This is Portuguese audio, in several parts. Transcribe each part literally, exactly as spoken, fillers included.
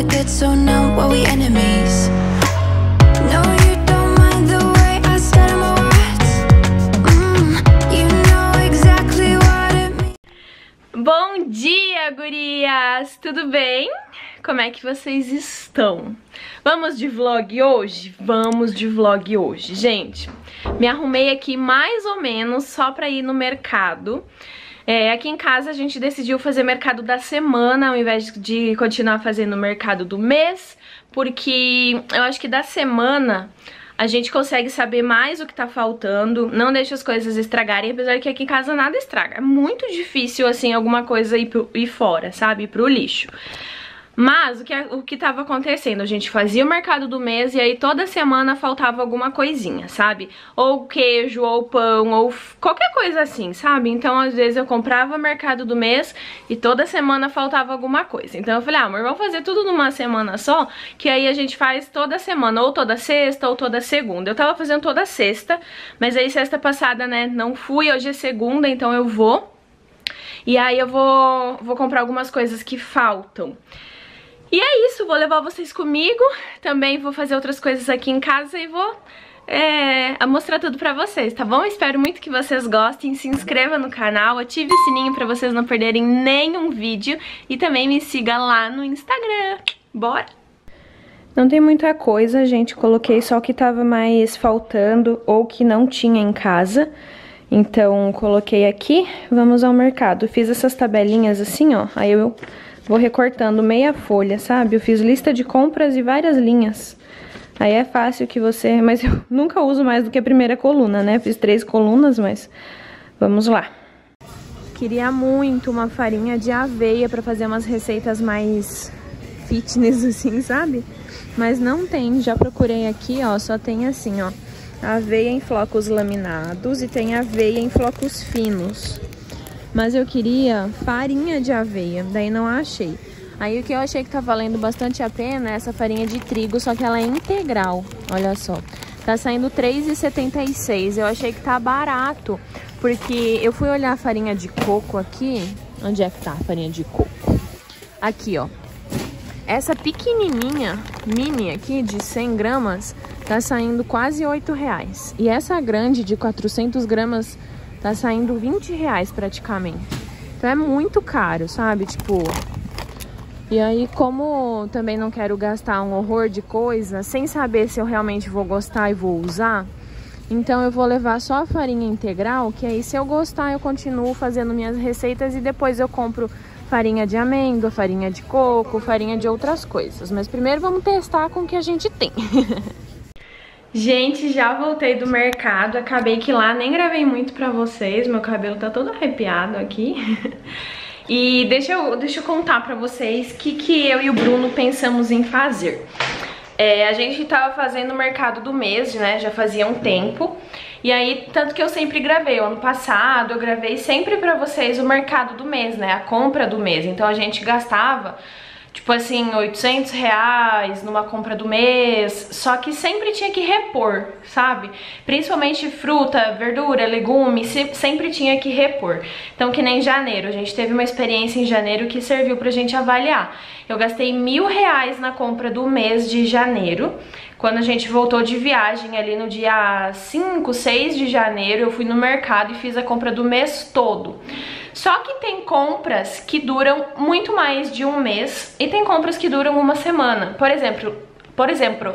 get so numb, were we enemies? No, you don't mind the way I stutter my words. Mm, you know exactly what it means. Bom dia, gurias! Tudo bem? Como é que vocês estão? Vamos de vlog hoje? Vamos de vlog hoje. Gente, me arrumei aqui mais ou menos só pra ir no mercado. É, aqui em casa a gente decidiu fazer mercado da semana ao invés de continuar fazendo mercado do mês, porque eu acho que da semana a gente consegue saber mais o que tá faltando, não deixa as coisas estragarem, apesar que aqui em casa nada estraga. É muito difícil, assim, alguma coisa ir, pro, ir fora, sabe? Ir pro lixo. Mas o que, o que tava acontecendo? A gente fazia o mercado do mês e aí toda semana faltava alguma coisinha, sabe? Ou queijo, ou pão, ou qualquer coisa assim, sabe? Então às vezes eu comprava o mercado do mês e toda semana faltava alguma coisa. Então eu falei, ah, amor, vamos fazer tudo numa semana só, que aí a gente faz toda semana, ou toda sexta, ou toda segunda. Eu tava fazendo toda sexta, mas aí sexta passada, né, não fui, hoje é segunda, então eu vou. E aí eu vou, vou comprar algumas coisas que faltam. E é isso, vou levar vocês comigo, também vou fazer outras coisas aqui em casa e vou é, mostrar tudo pra vocês, tá bom? Espero muito que vocês gostem, se inscreva no canal, ative o sininho pra vocês não perderem nenhum vídeo e também me siga lá no Instagram. Bora! Não tem muita coisa, gente, coloquei só o que tava mais faltando ou que não tinha em casa. Então coloquei aqui, vamos ao mercado. Fiz essas tabelinhas assim, ó, aí eu vou recortando meia folha, sabe? Eu fiz lista de compras e várias linhas. Aí é fácil que você... Mas eu nunca uso mais do que a primeira coluna, né? Fiz três colunas, mas vamos lá. Queria muito uma farinha de aveia pra fazer umas receitas mais fitness, assim, sabe? Mas não tem. Já procurei aqui, ó, só tem assim, ó. Aveia em flocos laminados e tem aveia em flocos finos. Mas eu queria farinha de aveia, daí não achei. Aí o que eu achei que tá valendo bastante a pena é essa farinha de trigo, só que ela é integral, olha só. Tá saindo três reais e setenta e seis centavos, eu achei que tá barato, porque eu fui olhar a farinha de coco aqui. Onde é que tá a farinha de coco? Aqui, ó. Essa pequenininha, mini aqui, de cem gramas, tá saindo quase oito reais. E essa grande, de quatrocentas gramas, tá saindo vinte reais praticamente. Então é muito caro, sabe? Tipo... E aí, como também não quero gastar um horror de coisa, sem saber se eu realmente vou gostar e vou usar, então eu vou levar só a farinha integral, que aí se eu gostar eu continuo fazendo minhas receitas e depois eu compro farinha de amêndoa, farinha de coco, farinha de outras coisas. Mas primeiro vamos testar com o que a gente tem. Gente, já voltei do mercado, acabei que lá nem gravei muito pra vocês, meu cabelo tá todo arrepiado aqui. E deixa eu, deixa eu contar pra vocês o que, que eu e o Bruno pensamos em fazer. É, a gente tava fazendo o mercado do mês, né, já fazia um tempo. E aí, tanto que eu sempre gravei, o ano passado eu gravei sempre pra vocês o mercado do mês, né, a compra do mês. Então a gente gastava... Tipo assim, oitocentos reais numa compra do mês, só que sempre tinha que repor, sabe? Principalmente fruta, verdura, legume, sempre tinha que repor. Então, que nem em janeiro, a gente teve uma experiência em janeiro que serviu pra gente avaliar. Eu gastei mil reais na compra do mês de janeiro. Quando a gente voltou de viagem ali no dia cinco, seis de janeiro, eu fui no mercado e fiz a compra do mês todo. Só que tem compras que duram muito mais de um mês e tem compras que duram uma semana. Por exemplo, por exemplo,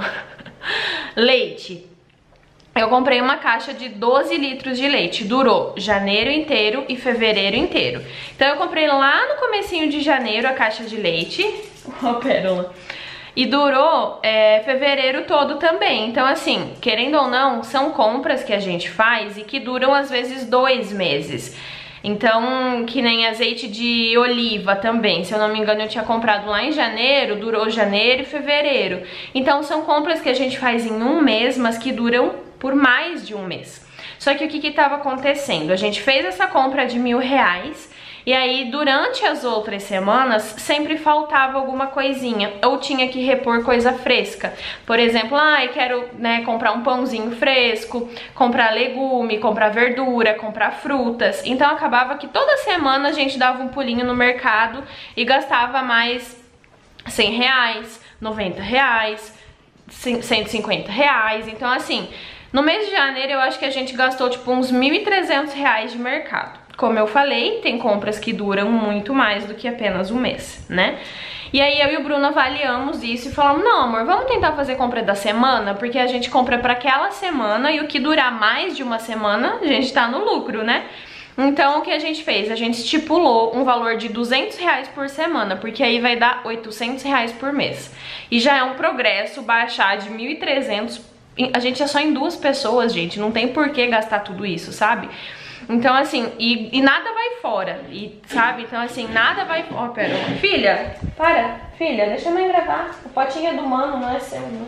leite. Eu comprei uma caixa de doze litros de leite, durou janeiro inteiro e fevereiro inteiro. Então eu comprei lá no comecinho de janeiro a caixa de leite, ó, pérola, e durou é, fevereiro todo também. Então assim, querendo ou não, são compras que a gente faz e que duram às vezes dois meses. Então, que nem azeite de oliva também, se eu não me engano eu tinha comprado lá em janeiro, durou janeiro e fevereiro. Então são compras que a gente faz em um mês, mas que duram por mais de um mês. Só que o que que estava acontecendo? A gente fez essa compra de mil reais e aí durante as outras semanas sempre faltava alguma coisinha ou tinha que repor coisa fresca. Por exemplo, ah, eu quero, né, comprar um pãozinho fresco, comprar legume, comprar verdura, comprar frutas. Então acabava que toda semana a gente dava um pulinho no mercado e gastava mais cem reais, noventa reais, cento e cinquenta reais. Então assim, no mês de janeiro eu acho que a gente gastou tipo uns mil e trezentos reais de mercado. Como eu falei, tem compras que duram muito mais do que apenas um mês, né? E aí eu e o Bruno avaliamos isso e falamos, não amor, vamos tentar fazer compra da semana, porque a gente compra para aquela semana e o que durar mais de uma semana, a gente tá no lucro, né? Então o que a gente fez? A gente estipulou um valor de duzentos reais por semana, porque aí vai dar oitocentos reais por mês. E já é um progresso baixar de mil e trezentos, a gente é só em duas pessoas, gente, não tem por que gastar tudo isso, sabe? Então, assim, e, e nada vai fora, e, sabe? Então, assim, nada vai... Ó, oh, pera, filha, para, filha, deixa a mãe gravar. O potinho é do mano, não é seu, não.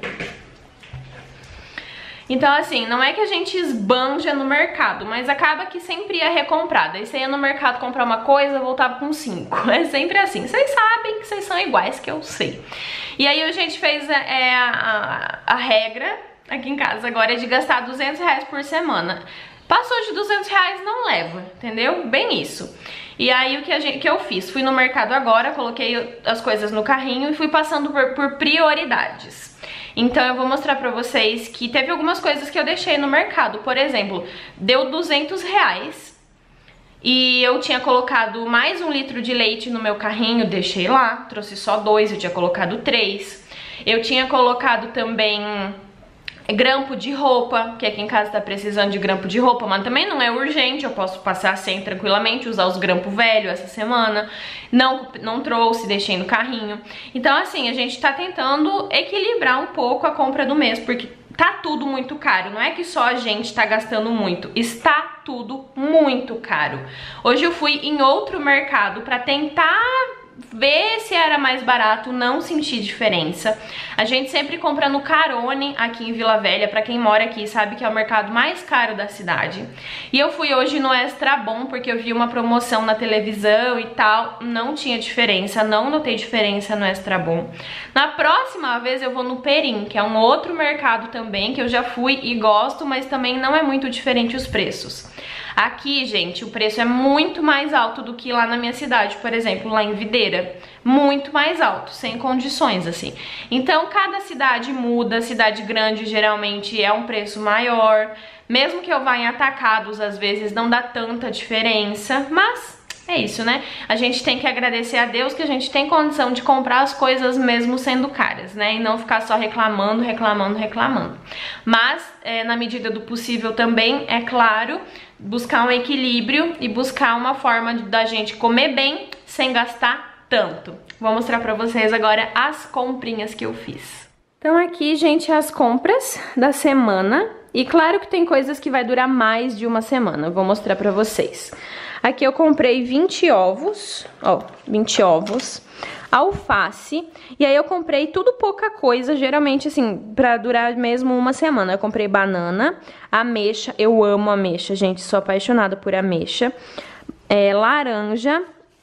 Então, assim, não é que a gente esbanja no mercado, mas acaba que sempre ia recomprar. Daí você ia no mercado comprar uma coisa, voltava com cinco. É sempre assim. Vocês sabem que vocês são iguais, que eu sei. E aí a gente fez é, a, a, a regra aqui em casa agora é de gastar duzentos reais por semana. Passou de duzentos reais, não leva, entendeu? Bem isso. E aí o que, a gente, que eu fiz? Fui no mercado agora, coloquei as coisas no carrinho e fui passando por, por prioridades. Então eu vou mostrar pra vocês que teve algumas coisas que eu deixei no mercado. Por exemplo, deu duzentos reais e eu tinha colocado mais um litro de leite no meu carrinho, deixei lá, trouxe só dois, eu tinha colocado três. Eu tinha colocado também... grampo de roupa, que aqui em casa tá precisando de grampo de roupa, mas também não é urgente, eu posso passar sem tranquilamente, usar os grampos velhos essa semana. Não, não trouxe, deixei no carrinho. Então assim, a gente tá tentando equilibrar um pouco a compra do mês, porque tá tudo muito caro. Não é que só a gente tá gastando muito, está tudo muito caro. Hoje eu fui em outro mercado pra tentar ver se era mais barato, não senti diferença. A gente sempre compra no Carone aqui em Vila Velha, pra quem mora aqui sabe que é o mercado mais caro da cidade. E eu fui hoje no Extra Bom porque eu vi uma promoção na televisão e tal, não tinha diferença, não notei diferença no Extra Bom. Na próxima vez eu vou no Perim, que é um outro mercado também, que eu já fui e gosto, mas também não é muito diferente os preços. Aqui, gente, o preço é muito mais alto do que lá na minha cidade, por exemplo, lá em Videira. Muito mais alto, sem condições, assim. Então, cada cidade muda, cidade grande geralmente é um preço maior. Mesmo que eu vá em atacados, às vezes não dá tanta diferença, mas... é isso, né? A gente tem que agradecer a Deus que a gente tem condição de comprar as coisas mesmo sendo caras, né? E não ficar só reclamando, reclamando, reclamando. Mas, é, na medida do possível também, é claro, buscar um equilíbrio e buscar uma forma de, da gente comer bem sem gastar tanto. Vou mostrar pra vocês agora as comprinhas que eu fiz. Então aqui, gente, as compras da semana. E claro que tem coisas que vai durar mais de uma semana. Eu vou mostrar pra vocês. Aqui eu comprei vinte ovos, ó, vinte ovos, alface, e aí eu comprei tudo pouca coisa, geralmente assim, pra durar mesmo uma semana. Eu comprei banana, ameixa, eu amo ameixa, gente, sou apaixonada por ameixa, é, laranja,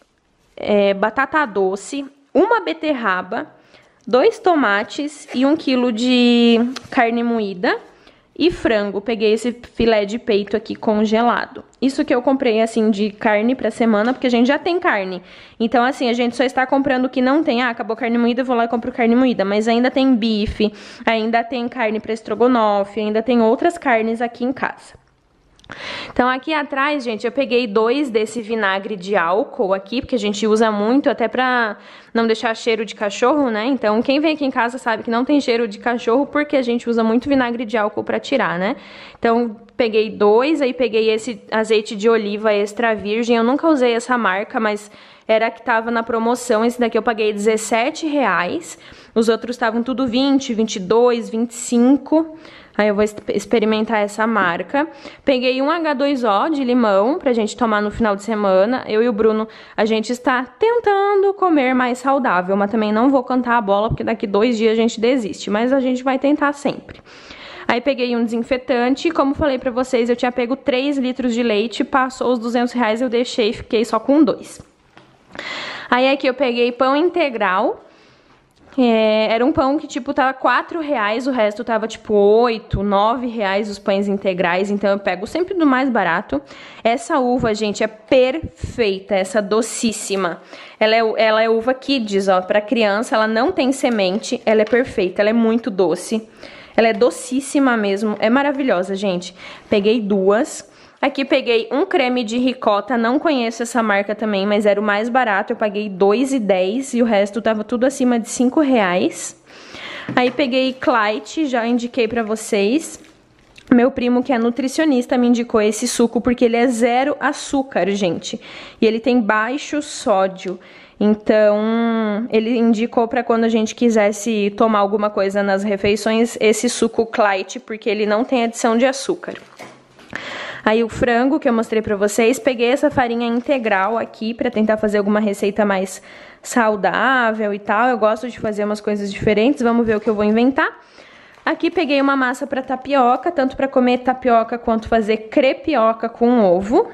é, batata doce, uma beterraba, dois tomates e um quilo de carne moída. E frango, peguei esse filé de peito aqui congelado. Isso que eu comprei, assim, de carne pra semana, porque a gente já tem carne. Então, assim, a gente só está comprando o que não tem. Ah, acabou carne moída, eu vou lá e compro carne moída. Mas ainda tem bife, ainda tem carne pra estrogonofe, ainda tem outras carnes aqui em casa. Então aqui atrás, gente, eu peguei dois desse vinagre de álcool aqui, porque a gente usa muito até pra não deixar cheiro de cachorro, né? Então quem vem aqui em casa sabe que não tem cheiro de cachorro porque a gente usa muito vinagre de álcool pra tirar, né? Então peguei dois, aí peguei esse azeite de oliva extra virgem, eu nunca usei essa marca, mas era que tava na promoção, esse daqui eu paguei dezessete reais, os outros estavam tudo vinte, vinte e dois, vinte e cinco. Aí eu vou experimentar essa marca. Peguei um agá dois ó de limão pra gente tomar no final de semana. Eu e o Bruno, a gente está tentando comer mais saudável, mas também não vou cantar a bola, porque daqui dois dias a gente desiste. Mas a gente vai tentar sempre. Aí peguei um desinfetante, como falei pra vocês, eu tinha pego três litros de leite, passou os duzentos reais, eu deixei e fiquei só com dois. Aí aqui eu peguei pão integral, É, era um pão que, tipo, tava quatro reais, o resto tava, tipo, oito, nove reais os pães integrais, então eu pego sempre do mais barato. Essa uva, gente, é perfeita, essa docíssima. Ela é, ela é uva Kids, ó, pra criança, ela não tem semente, ela é perfeita, ela é muito doce. Ela é docíssima mesmo, é maravilhosa, gente. Peguei duas. Aqui peguei um creme de ricota, não conheço essa marca também, mas era o mais barato, eu paguei dois reais e dez centavos e o resto tava tudo acima de cinco reais. Aí peguei Clyde, já indiquei pra vocês. Meu primo, que é nutricionista, me indicou esse suco porque ele é zero açúcar, gente. E ele tem baixo sódio. Então, ele indicou pra quando a gente quisesse tomar alguma coisa nas refeições, esse suco Clyde, porque ele não tem adição de açúcar. Aí o frango que eu mostrei pra vocês, peguei essa farinha integral aqui pra tentar fazer alguma receita mais saudável e tal. Eu gosto de fazer umas coisas diferentes, vamos ver o que eu vou inventar. Aqui peguei uma massa pra tapioca, tanto pra comer tapioca quanto fazer crepioca com ovo.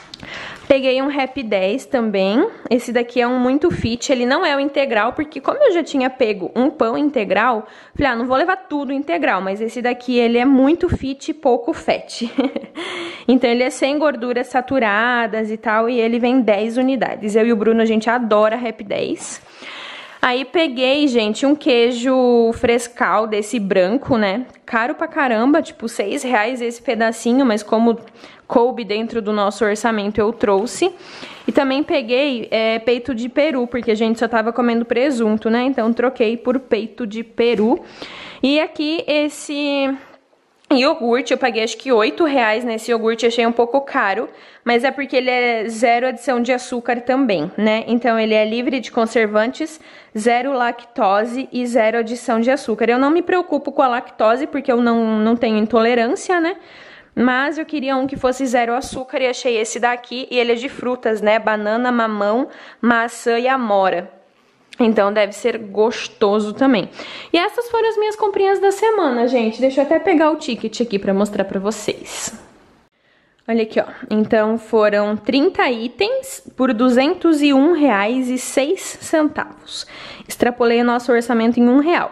Peguei um Happy dez também, esse daqui é um muito fit, ele não é o integral, porque como eu já tinha pego um pão integral, falei, ah, não vou levar tudo integral, mas esse daqui ele é muito fit e pouco fat. Então ele é sem gorduras saturadas e tal, e ele vem dez unidades. Eu e o Bruno, a gente adora Happy dez. Aí peguei, gente, um queijo frescal desse branco, né? Caro pra caramba, tipo seis reais esse pedacinho, mas como coube dentro do nosso orçamento, eu trouxe. E também peguei é, peito de peru, porque a gente só tava comendo presunto, né? Então troquei por peito de peru. E aqui esse iogurte, eu paguei acho que oito reais nesse iogurte, achei um pouco caro, mas é porque ele é zero adição de açúcar também, né? Então ele é livre de conservantes, zero lactose e zero adição de açúcar. Eu não me preocupo com a lactose, porque eu não, não tenho intolerância, né? Mas eu queria um que fosse zero açúcar e achei esse daqui, e ele é de frutas, né? Banana, mamão, maçã e amora. Então deve ser gostoso também. E essas foram as minhas comprinhas da semana, gente. Deixa eu até pegar o ticket aqui pra mostrar pra vocês. Olha aqui, ó. Então foram trinta itens por duzentos e um reais e seis centavos. Extrapolei o nosso orçamento em um real.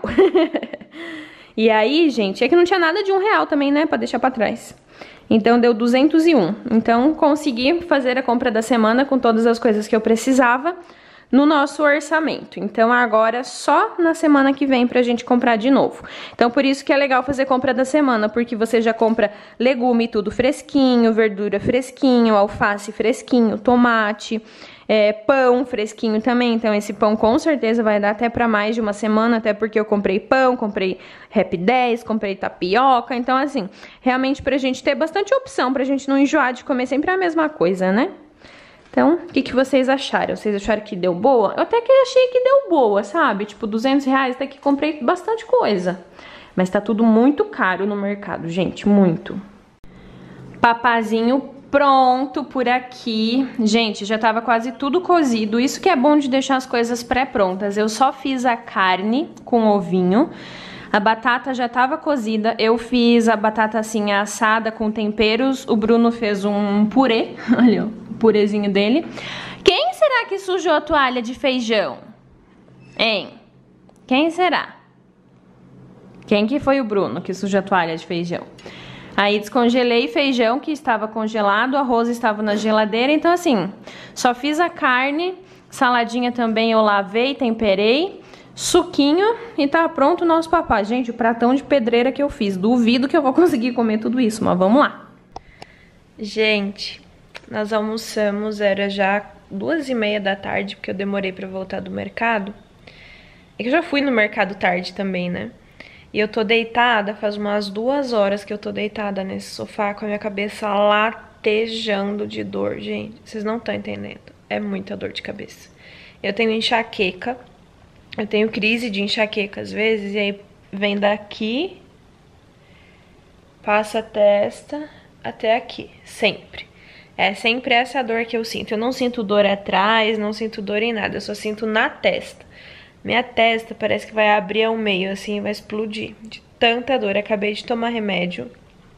E aí, gente, é que não tinha nada de um real também, né? Pra deixar pra trás. Então deu duzentos e um. Então consegui fazer a compra da semana com todas as coisas que eu precisava no nosso orçamento. Então agora só na semana que vem pra gente comprar de novo. Então por isso que é legal fazer compra da semana, porque você já compra legume tudo fresquinho, verdura fresquinho, alface fresquinho, tomate, é, pão fresquinho também. Então esse pão com certeza vai dar até pra mais de uma semana, até porque eu comprei pão, comprei Happy dez, comprei tapioca. Então assim, realmente pra gente ter bastante opção, pra gente não enjoar de comer sempre a mesma coisa, né? Então, o que, que vocês acharam? Vocês acharam que deu boa? Eu até que achei que deu boa, sabe? Tipo, duzentos reais, até que comprei bastante coisa. Mas tá tudo muito caro no mercado, gente, muito. Papazinho pronto por aqui. Gente, já tava quase tudo cozido. Isso que é bom de deixar as coisas pré-prontas. Eu só fiz a carne com ovinho. A batata já tava cozida. Eu fiz a batata assim assada com temperos. O Bruno fez um purê. Olha, ó. Purezinho dele. Quem será que sujou a toalha de feijão? Hein? Quem será? Quem que foi o Bruno que sujou a toalha de feijão? Aí descongelei feijão que estava congelado, o arroz estava na geladeira, então assim, só fiz a carne, saladinha também eu lavei, temperei, suquinho e tá pronto o nosso papai. Gente, o pratão de pedreira que eu fiz. Duvido que eu vou conseguir comer tudo isso, mas vamos lá. Gente, nós almoçamos, era já duas e meia da tarde, porque eu demorei pra voltar do mercado. É que eu já fui no mercado tarde também, né? E eu tô deitada, faz umas duas horas que eu tô deitada nesse sofá com a minha cabeça latejando de dor, gente. Vocês não estão entendendo. É muita dor de cabeça. Eu tenho enxaqueca, eu tenho crise de enxaqueca às vezes, e aí vem daqui, passa a testa até aqui, sempre. É sempre essa dor que eu sinto. Eu não sinto dor atrás, não sinto dor em nada. Eu só sinto na testa. Minha testa parece que vai abrir ao meio, assim, vai explodir. De tanta dor. Acabei de tomar remédio.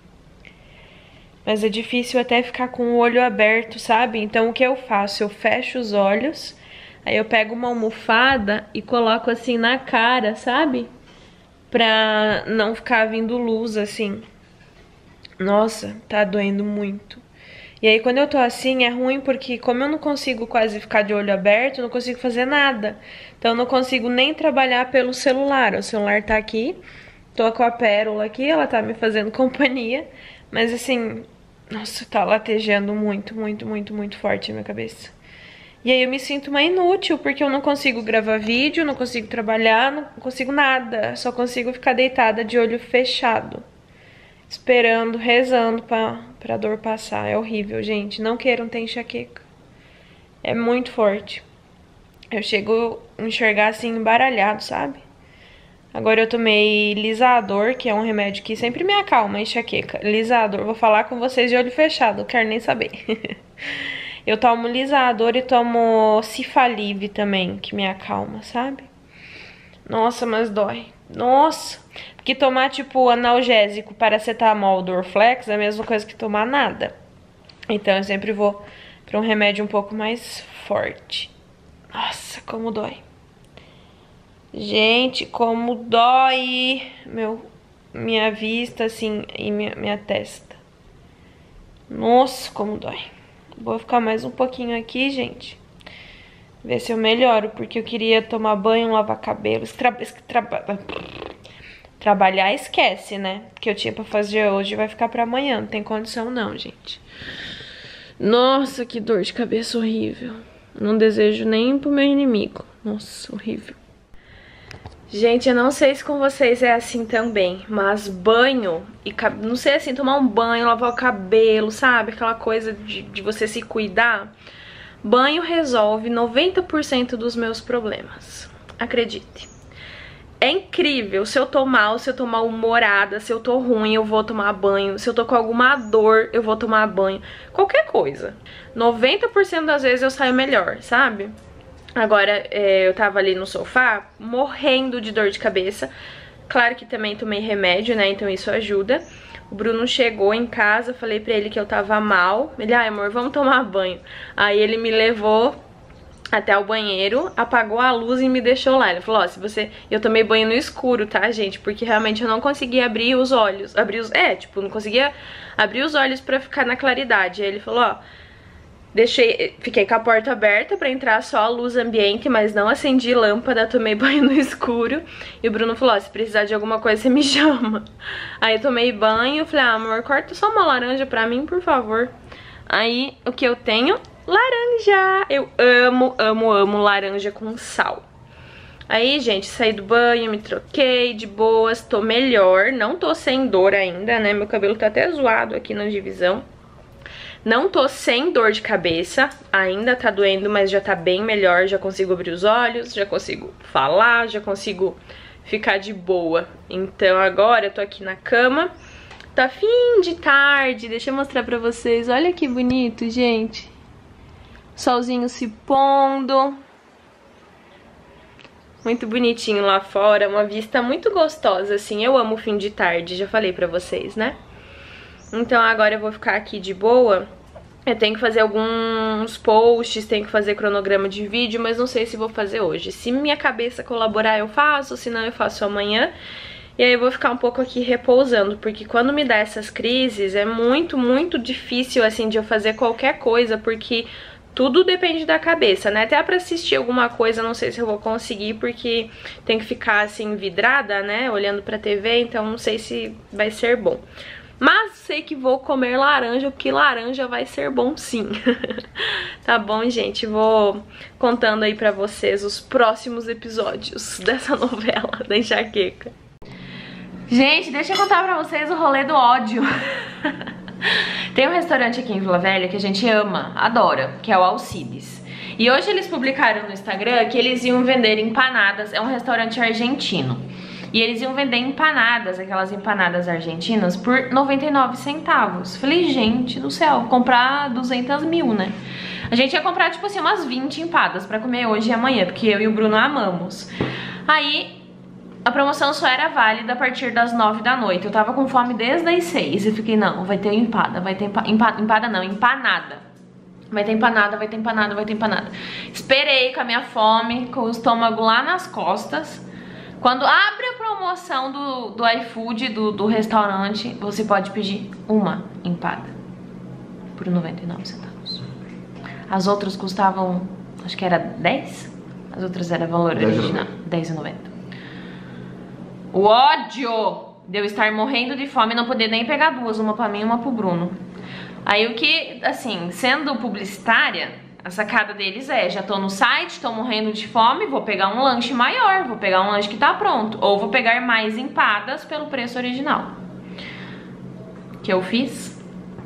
Mas é difícil até ficar com o olho aberto, sabe? Então o que eu faço? Eu fecho os olhos. Aí eu pego uma almofada e coloco assim na cara, sabe? Pra não ficar vindo luz assim. Nossa, tá doendo muito. E aí quando eu tô assim é ruim porque como eu não consigo quase ficar de olho aberto, eu não consigo fazer nada. Então eu não consigo nem trabalhar pelo celular. O celular tá aqui, tô com a Pérola aqui, ela tá me fazendo companhia. Mas assim, nossa, tá latejando muito, muito, muito, muito forte a minha cabeça. E aí eu me sinto uma inútil, porque eu não consigo gravar vídeo, não consigo trabalhar, não consigo nada. Só consigo ficar deitada de olho fechado. Esperando, rezando pra, pra dor passar. É horrível, gente. Não queiram ter enxaqueca. É muito forte. Eu chego a enxergar assim embaralhado, sabe? Agora eu tomei Lisador, que é um remédio que sempre me acalma a enxaqueca. Lisador, vou falar com vocês de olho fechado, não quero nem saber. Eu tomo Lisador e tomo Cifalive também, que me acalma, sabe? Nossa, mas dói. Nossa, porque tomar tipo analgésico, paracetamol, Dorflex é a mesma coisa que tomar nada. Então eu sempre vou pra um remédio um pouco mais forte. Nossa, como dói. Gente, como dói meu, minha vista assim e minha, minha testa. Nossa, como dói. Vou ficar mais um pouquinho aqui, gente. Ver se eu melhoro, porque eu queria tomar banho, lavar cabelo. Tra tra trabalhar, esquece, né? Que eu tinha pra fazer hoje vai ficar pra amanhã. Não tem condição não, gente. Nossa, que dor de cabeça horrível. Não desejo nem pro meu inimigo. Nossa, horrível. Gente, eu não sei se com vocês é assim também, mas banho e não sei assim, tomar um banho, lavar o cabelo, sabe? Aquela coisa de, de você se cuidar. Banho resolve noventa por cento dos meus problemas, acredite. É incrível, se eu tô mal, se eu tô mal-humorada, se eu tô ruim, eu vou tomar banho. Se eu tô com alguma dor, eu vou tomar banho. Qualquer coisa. noventa por cento das vezes eu saio melhor, sabe? Agora, é, eu tava ali no sofá, morrendo de dor de cabeça. Claro que também tomei remédio, né, então isso ajuda. O Bruno chegou em casa, falei pra ele que eu tava mal. Ele, ai amor, vamos tomar banho. Aí ele me levou até o banheiro, apagou a luz e me deixou lá. Ele falou, ó, se você... Eu tomei banho no escuro, tá, gente? Porque realmente eu não conseguia abrir os olhos. Abrir os... É, tipo, não conseguia abrir os olhos pra ficar na claridade. Aí ele falou, ó... Deixei, fiquei com a porta aberta pra entrar só a luz ambiente, mas não acendi lâmpada, tomei banho no escuro. E o Bruno falou, ó, se precisar de alguma coisa você me chama. Aí eu tomei banho, falei, ah, amor, corta só uma laranja pra mim, por favor. Aí, o que eu tenho? Laranja! Eu amo, amo, amo laranja com sal. Aí, gente, saí do banho, me troquei de boas, tô melhor. Não tô sem dor ainda, né? Meu cabelo tá até zoado aqui na divisão. Não tô sem dor de cabeça, ainda tá doendo, mas já tá bem melhor, já consigo abrir os olhos, já consigo falar, já consigo ficar de boa. Então agora eu tô aqui na cama, tá fim de tarde, deixa eu mostrar pra vocês, olha que bonito, gente. Solzinho se pondo. Muito bonitinho lá fora, uma vista muito gostosa, assim, eu amo o fim de tarde, já falei pra vocês, né? Então agora eu vou ficar aqui de boa. Eu tenho que fazer alguns posts, tenho que fazer cronograma de vídeo, mas não sei se vou fazer hoje. Se minha cabeça colaborar eu faço, se não eu faço amanhã. E aí eu vou ficar um pouco aqui repousando, porque quando me dá essas crises é muito, muito difícil assim de eu fazer qualquer coisa, porque tudo depende da cabeça, né? Até pra assistir alguma coisa, não sei se eu vou conseguir, porque tem que ficar assim vidrada, né? Olhando pra T V, então não sei se vai ser bom. Mas sei que vou comer laranja, porque laranja vai ser bom sim. Tá bom, gente? Vou contando aí pra vocês os próximos episódios dessa novela da enxaqueca. Gente, deixa eu contar pra vocês o rolê do ódio. Tem um restaurante aqui em Vila Velha que a gente ama, adora, que é o Alcides. E hoje eles publicaram no Instagram que eles iam vender empanadas, é um restaurante argentino. E eles iam vender empanadas, aquelas empanadas argentinas, por noventa e nove centavos. Falei, gente do céu, comprar duzentas mil, né? A gente ia comprar, tipo assim, umas vinte empadas pra comer hoje e amanhã, porque eu e o Bruno amamos. Aí, a promoção só era válida a partir das nove da noite. Eu tava com fome desde as seis e fiquei, não, vai ter empada, vai ter empa empa empada não, empanada. Vai ter empanada, vai ter empanada, vai ter empanada. Esperei com a minha fome, com o estômago lá nas costas. Quando abre a promoção do, do iFood, do, do restaurante, você pode pedir uma empada por noventa e nove centavos. As outras custavam, acho que era dez? As outras eram valor original, dez reais e noventa centavos. O ódio de eu estar morrendo de fome e não poder nem pegar duas, uma pra mim e uma pro Bruno. Aí o que, assim, sendo publicitária, a sacada deles é, já tô no site, tô morrendo de fome, vou pegar um lanche maior, vou pegar um lanche que tá pronto, ou vou pegar mais empadas pelo preço original. O que eu fiz?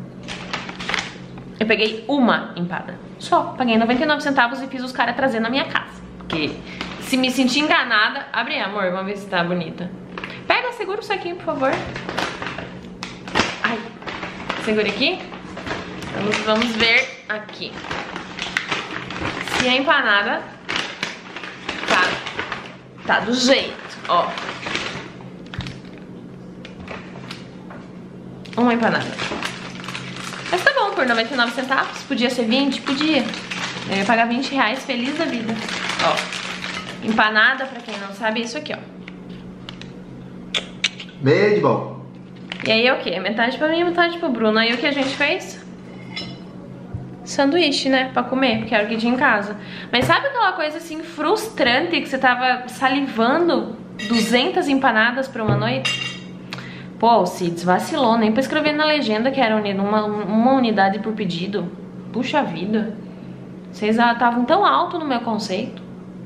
Eu peguei uma empada, só, paguei noventa e nove centavos e fiz os caras trazer na minha casa. Porque se me sentir enganada, abre aí, amor, vamos ver se tá bonita. Pega, segura o saquinho, por favor. Ai, segura aqui. Vamos, vamos ver aqui se a empanada tá, tá do jeito, ó. Uma empanada. Mas tá bom, por noventa e nove centavos. Podia ser vinte? Podia. Eu ia pagar vinte reais, feliz da vida. Ó, empanada, pra quem não sabe, é isso aqui, ó. Meio de bom. E aí é o que? Metade pra mim e metade pro Bruno. Aí o que a gente fez? Sanduíche, né? Pra comer, porque era o que tinha em casa. Mas sabe aquela coisa assim frustrante que você tava salivando duzentas empanadas pra uma noite? Pô, o Cids vacilou, nem pra escrever na legenda que era uma, uma unidade por pedido. Puxa vida. Vocês estavam tão alto no meu conceito.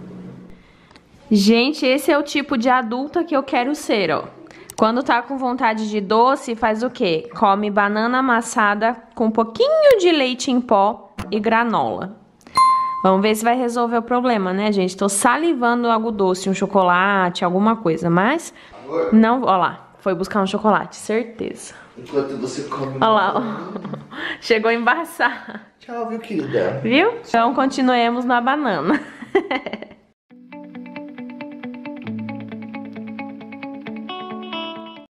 Gente, esse é o tipo de adulta que eu quero ser, ó. Quando tá com vontade de doce, faz o quê? Come banana amassada com um pouquinho de leite em pó e granola. Vamos ver se vai resolver o problema, né, gente? Tô salivando algo doce, um chocolate, alguma coisa, mas não... Ó lá, foi buscar um chocolate, certeza. Enquanto você come... Ó lá, ó. Chegou a embaçar. Tchau, viu, querida? Viu? Então, continuemos na banana.